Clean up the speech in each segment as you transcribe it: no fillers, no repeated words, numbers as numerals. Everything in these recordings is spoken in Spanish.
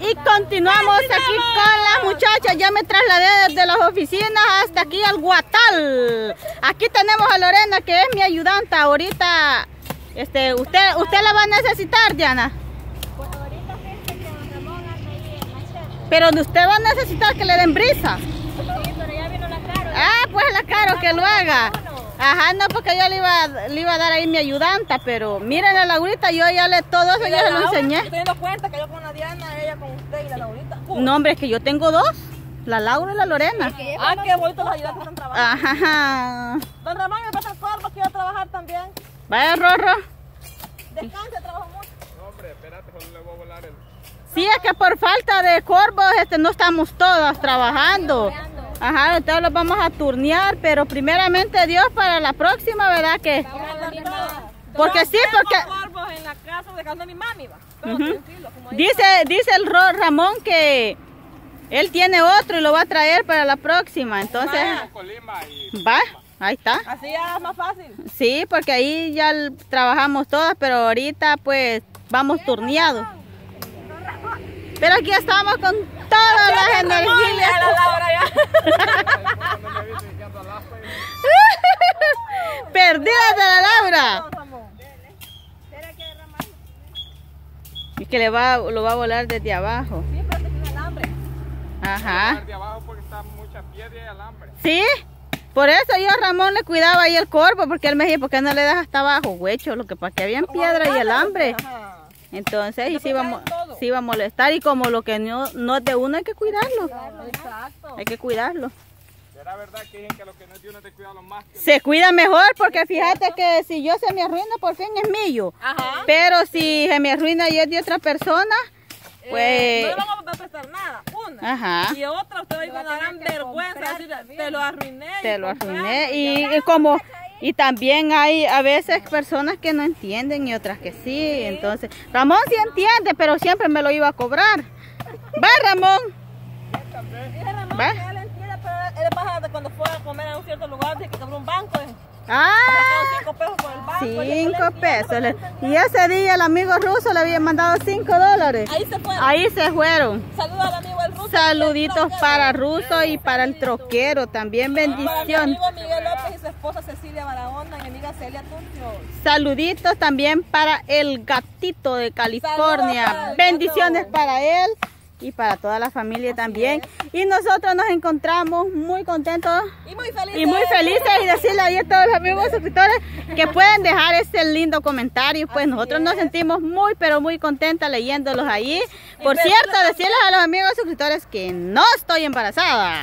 Y continuamos aquí con las muchachas. Ya me trasladé desde las oficinas hasta aquí al Guatal. Aquí tenemos a Lorena, que es mi ayudante ahorita. Usted la va a necesitar, Diana. Pues ahorita fíjate que don Ramón anda ahí en Machete. Pero usted va a necesitar que le den brisa. Sí, pero ya vino la Caro. Ah, pues la Caro que lo haga. Ajá, no, porque yo le iba a dar ahí mi ayudanta, pero miren a Laurita, yo ya todo eso ya se lo enseñé. Estoy dando cuenta que yo con la Diana, ella con usted y la Laurita. No, hombre, es que yo tengo dos, la Laura y la Lorena. Ah, qué bonito los ayudantes están trabajando. Ajá. Don Ramón, me pasa el cuerpo, quiero trabajar también. Vaya, Rorro. Descanse, trabajo mucho. No, hombre, espérate, solo le voy a volar el... Sí, es que por falta de corvos no estamos todas trabajando. Ajá, entonces los vamos a turnear, pero primeramente Dios para la próxima, ¿verdad que? Porque sí, porque... Cuervos en la casa de casa de mi mami, va. Pero Ujú. tranquilo, como dice. Dice el Ramón que él tiene otro y lo va a traer para la próxima, entonces... Colima y... Va, ahí está. Así ya es más fácil. Sí, porque ahí ya trabajamos todas, pero ahorita pues vamos turneados. Pero aquí estamos con todas las energías. A la Laura ya. Cuando me viste diciendo al aspa y... Perdidas de la Laura. Don Ramón. Y que lo va a volar desde abajo. Sí, pero tiene alambre. Ajá. de abajo porque está mucha piedra y alambre. Sí, por eso yo a Ramón le cuidaba ahí el corvo, porque él me decía, ¿por qué no le das hasta abajo, huecho? Lo que pasa que había piedra y alambre. Ajá. Entonces, y Eso sí iba, cae todo. sí iba a molestar. Y como lo que no es de uno, hay que cuidarlo. Exacto. Hay que cuidarlo. Será verdad que dicen que lo que no es de uno te cuida lo más que... Se cuida mejor, porque fíjate que si yo se me arruina, por fin es mío. Ajá. Pero si se me arruina y es de otra persona, pues... no le vamos a prestar nada, una. Ajá. Y otra, usted va a ir con una gran vergüenza, decir, te lo arruiné. Te lo comprarlo, arruiné. ya. Y también hay a veces personas que no entienden y otras que sí. Entonces, Ramón sí entiende, pero siempre me lo iba a cobrar. Va, Ramón. Dice Ramón ¿Va? que él entiende, pero él pasa de cuando fue a comer en un cierto lugar, dice que compró un banco. Ah, Sacaron 5 pesos por el banco. y él no le 5 entiende, pesos. no entendía. Y ese día el amigo ruso le había mandado $5. Ahí se fue. Ahí se fueron. Saludos al amigo el ruso. Saluditos para Ruso y para el troquero. También Para mi bendición. amigo Miguel López y su esposa Cecilia Barahona y mi amiga Celia Tuncio. Saluditos también para el gatito de California. Saludos para el Bendiciones gato. para él y para toda la familia también. Y nosotros nos encontramos muy contentos Y muy feliz. y muy felices y decirle ahí a todos los amigos suscriptores que pueden dejar este lindo comentario. Pues nosotros nos sentimos muy pero muy contentas leyéndolos ahí. Por cierto, decirles a los amigos suscriptores que no estoy embarazada.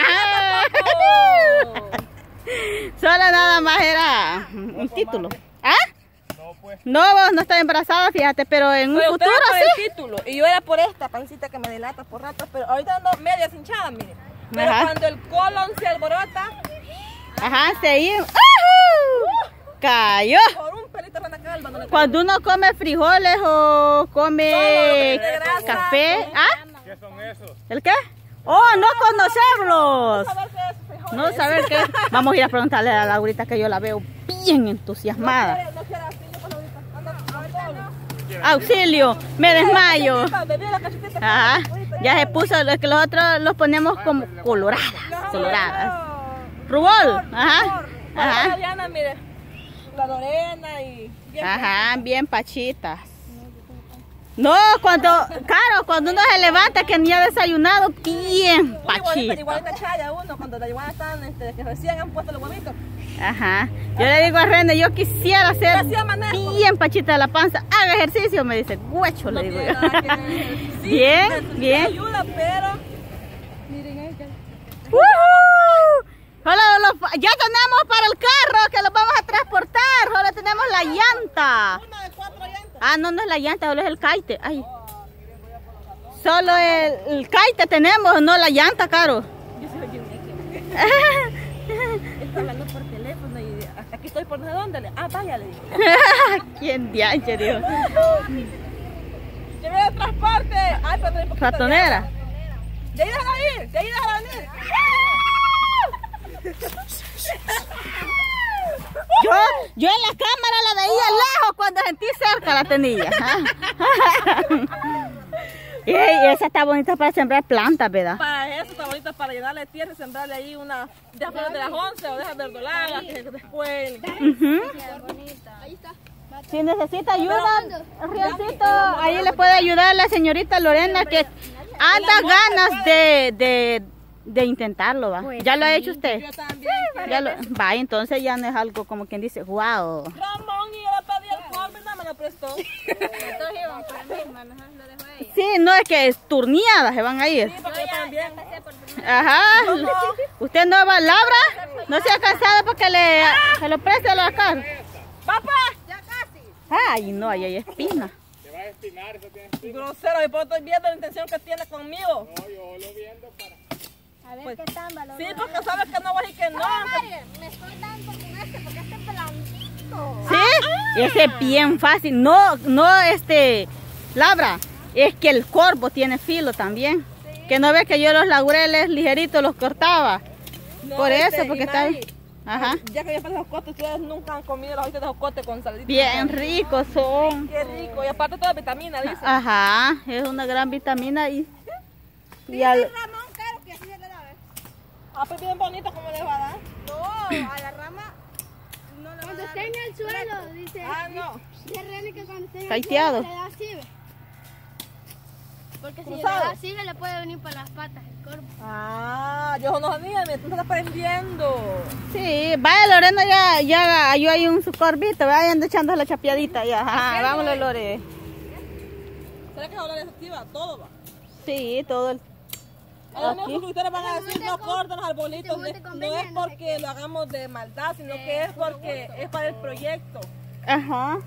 Solo nada más era un título. ¿Ah? No, pues. No, vos no estás embarazada, fíjate, pero en un Pero usted futuro era por sí. el título y yo era por esta pancita que me delata por ratos, pero ahorita ando media hinchada, mire. Pero Ajá. cuando el colon se alborota, Ajá, seguimos. ¡Ajú! Cayó. por un pelito van a calva, no le Cuando uno come frijoles o come Todo, grasa, café. ¿Ah? ¿Qué son esos? ¿El qué? Oh, no conocerlos. saber qué es frijoles. No saber qué. Vamos a ir a preguntarle a Laurita, que yo la veo bien entusiasmada. No quiere así, pues ahorita. Anda, Auxilio, me desmayo. bebí la cachetita. Ajá, ya se puso, es que los otros los ponemos como coloradas. Rubol, ajá, Ajá. ajá, Diana, mire, la Lorena y... ajá, bien pachitas. No, cuando uno se levanta que ni ha desayunado, bien pachita. Igualita chaya uno, cuando la iguana están, que recién han puesto los huevitos. Ajá, yo le digo a René, yo quisiera ser Hacía manejo. bien pachita de la panza. Haga ejercicio, me dice, huecho, le digo tiene yo. nada que ver. Sí, Bien, sí bien. ayuda, pero... ¡Woohoo! Ya tenemos para el carro que lo vamos a transportar. Solo tenemos la llanta. Una de 4 llantas. Ah, no, no es la llanta, solo es el caite. Ay. Solo el caite tenemos, no la llanta, Caro. Yo soy bien está hablando por teléfono y aquí estoy por dónde. Ah, vaya, le digo. ¿Quién dianche, Dios? Llevé el transporte. Ay, pero trae poquito de Ratonera. agua. De ahí déjala ir, de ahí déjala venir. Yo en la cámara la veía lejos cuando sentí cerca la tenilla. Ey, esa está bonita para sembrar plantas, ¿verdad? Para eso está bonita, para llenarle tierra y sembrarle ahí una de flores de las 11 o de esas verdolagas que después. Ujú. Ahí está. Si necesita ayuda, Rioncito, ahí le puede ayudar la señorita Lorena que anda ganas de intentarlo, ¿va? ¿Ya lo ha hecho usted? Yo también. Ya lo, va, entonces ya no es algo como quien dice, wow. Ramón, y yo le pedí el corvo y nada me lo prestó. Entonces iban para mí, mejor lo dejo a ella. Sí, no es que es turniadas se van a ir. Sí, porque yo también. Ajá. ¿Usted no va a Laura? ¿No se ha cansado para que se lo preste a la cara? ¡Papá! Ay, no, ahí hay espina. Te va a espinar, eso tiene espinas. Grosero, y pues estoy viendo la intención que tiene conmigo. No, yo lo viendo para... A ver Pues, qué tan valor. Sí, porque sabes que no voy a decir que no. Me estoy dando con este porque este es blandito. ¿Sí? Ese es bien fácil. No, Labra, es que el corvo tiene filo también. Que no ves que yo los laureles ligeritos los cortaba. No, Por eso, y porque está... Mari, Ajá. Ya que yo pasé jocote, ustedes nunca han comido los ojitos de jocote con salidita. Bien ricos son. Qué rico, y aparte toda vitamina, dice. Ajá, es una gran vitamina y al... Ramón, claro que así se le da, ¿ves? Ah, pues bien bonito, ¿cómo les va a dar? No, a la rama no le va a dar. Cuando esté en el suelo, dice. Ah, no. Dice Reni que cuando esté en el Caiteado. suelo le da así, ¿ves? Porque si le Cruzado. da así, le puede venir para las patas el corvo. Ah, yo no sabía, tú estás aprendiendo. Sí, vaya Lorena, ya yo hay un su corvito, vayan echando la chapeadita ya. Ajá, vámonos Lore. ¿Será que ahora desactiva todo, va? Sí, todo el... A los Aquí. suscriptores van a decir, no cortan los arbolitos, Según te no convenga, es porque lo hagamos de maldad, sino que es porque es para el proyecto. Ajá.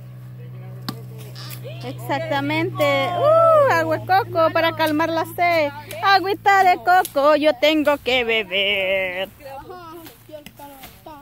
Exactamente. Agua de coco para calmar la sed. Agüita de coco yo tengo que beber. Ajá, yo el calor.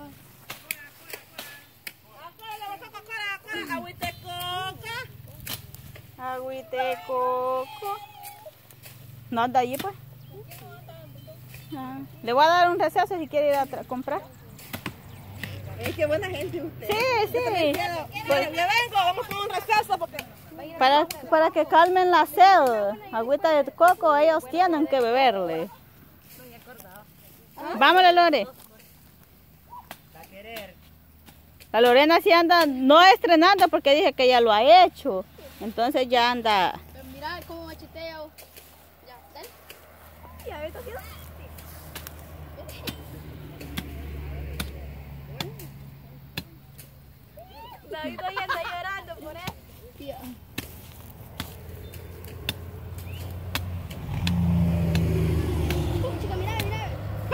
Agüita de coca. Agüita de coco. No anda ahí pues. Ah, le voy a dar un receso si quiere ir a comprar. Es que buena gente usted. Sí, sí. Pues, ya vengo, vamos con un receso porque... Para que calmen la sed. Agüita de coco ellos tienen que beberle. Vámonos Lore. La Lorena sí anda no estrenando porque dije que ya lo ha hecho. Entonces ya anda. Pero mira cómo machetea. Ya, dale. Ya, esto sí. David hoy anda llorando por eso. Tía. Chica, mira, mira.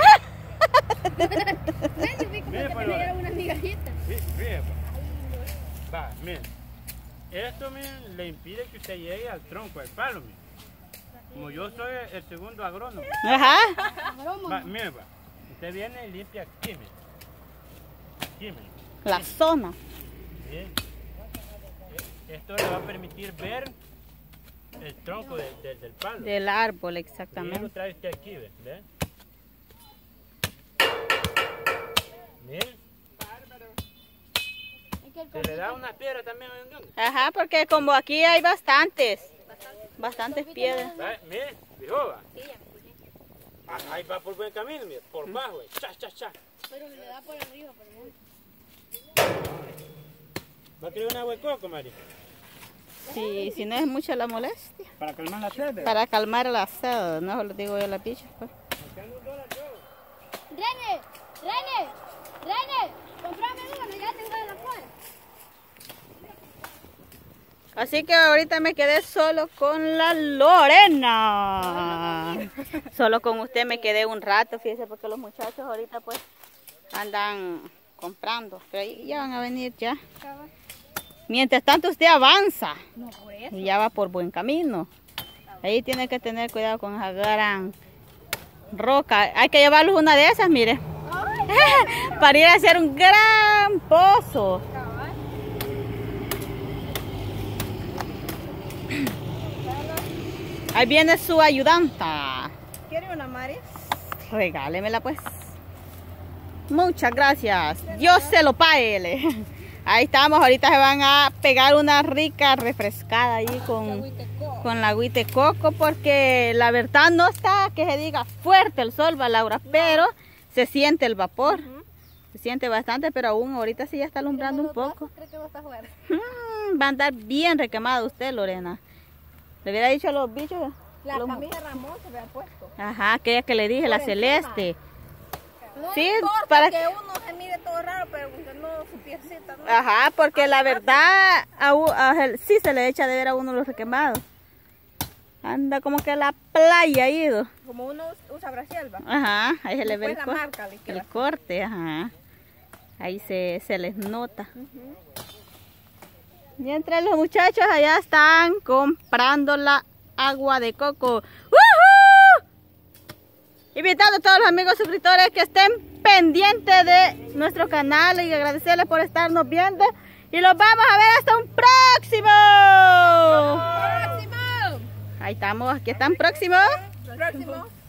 Ven, vi como Mira, que pues, te dieron unas migajitas. Fíjate. Va, miren. Esto, miren, le impide que usted llegue al tronco del palo, miren. Como yo soy el segundo agrónomo. Ajá. Va, miren, va. Usted viene y limpia aquí, miren. Aquí, miren. La zona. Bien. Esto le va a permitir ver el tronco del palo. Del árbol, Y lo exactamente. trae usted aquí, ¿ve? Miren, se le da una piedra también. Ajá, porque como aquí hay bastantes piedras. Va, miren, dijo, va. Ahí va por buen camino, mire, por bajo, cha, cha, cha. Pero le da por arriba, por ejemplo. ¿Va a querer un agua de coco, Mari? Sí, si no es mucha la molestia. Para calmar la sed. Para calmar la sed, no lo digo yo a la picha, pues. Rene, comprame uno, ya tengo de la fuera. Así que ahorita me quedé solo con la Lorena. Solo con usted me quedé un rato, fíjese, porque los muchachos ahorita pues andan comprando. Pero ahí ya van a venir ya. Mientras tanto usted avanza. No, por eso. Y ya va por buen camino. Ahí tiene que tener cuidado con esa gran roca. Hay que llevarlos una de esas, mire. Para ir a hacer un gran pozo. Ahí viene su ayudanta. ¿Quiere una, Mari? Regálemela pues. Muchas gracias. Dios se lo pague. Ahí estamos, ahorita se van a pegar una rica refrescada ahí con con la agüita de coco, porque la verdad no está que se diga fuerte el sol, va Laura, pero se siente el vapor. Se siente bastante, pero aún ahorita sí ya está alumbrando un poco. ¿Cree que no está fuerte? Va a andar bien requemado usted, Lorena. Le hubiera dicho a los bichos. La camisa Ramón se había puesto. Ajá, aquella que le dije, la celeste. No Sí, importa para que uno se mire todo raro, pero no su piecita, ¿no? Ajá, porque la verdad sí se le echa de ver a uno los requemados. Anda como que a la playa ha ido. Como uno usa brasilba. Ajá, ahí se le ve Después la marca, le queda. el corte, ajá. Ahí se les nota. Mientras los muchachos allá están comprando la agua de coco. ¡Woohoo! Invitando a todos los amigos suscriptores que estén pendientes de nuestro canal y agradecerles por estarnos viendo. Y los vamos a ver hasta un próximo. ¡Próximo! Ahí estamos, aquí están próximos. Próximo.